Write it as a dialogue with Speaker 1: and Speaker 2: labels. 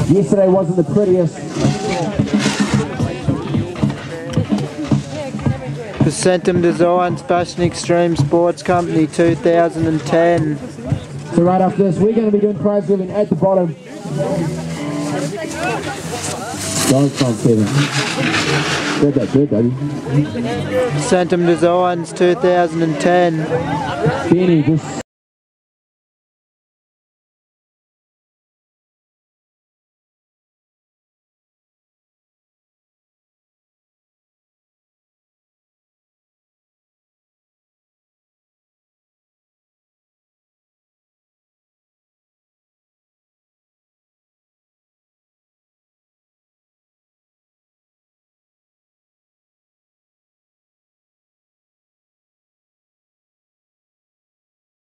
Speaker 1: Yesterday wasn't the prettiest.
Speaker 2: Centum Designs Fashion Extreme Sports Company 2010.
Speaker 1: So right after this, we're going to be doing prize giving at the bottom. Don't come, Kevin. Good, that's good, baby.
Speaker 2: Centum Designs 2010.
Speaker 1: Kenny, just